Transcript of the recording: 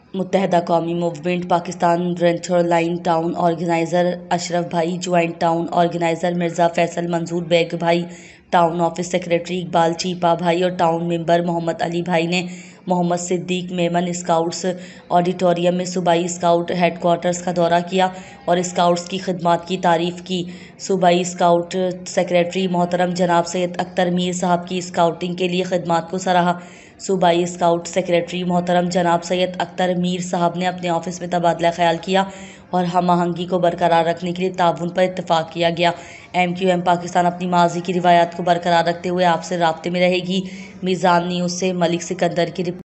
मुत्तहदा Qaumi movement Pakistan रेंथर line town organizer Ashraf भाई, joint town organizer Mirza Faisal Manzoor Baig भाई, town office secretary Iqbal Chhipa भाई और टाउन मेंबर मोहम्मद अली भाई ने मोहम्मद सिद्दीक मेमन स्काउट्स ऑडिटोरियम में सूबाई स्काउट हेडक्वार्टर्स का दौरा किया और स्काउट्स की खिदमत की तारीफ़ की। सूबाई स्काउट सेक्रेटरी मोहतरम जनाब सैयद अख्तर मीर साहब की स्काउटिंग के लिए खिदमत को सराहा। सूबाई स्काउट सेक्रेटरी मोहतरम जनाब सैयद अख्तर मीर साहब ने अपने ऑफिस में तबादला ख्याल किया और हम आहंगी को बरकरार रखने के लिए ताउन पर इत्तफाक किया गया। MQM पाकिस्तान अपनी माजी की रिवायत को बरकरार रखते हुए आपसे राब्ते में रहेगी। मीज़ान न्यूज़ से मलिक सिकंदर की रिपोर्ट।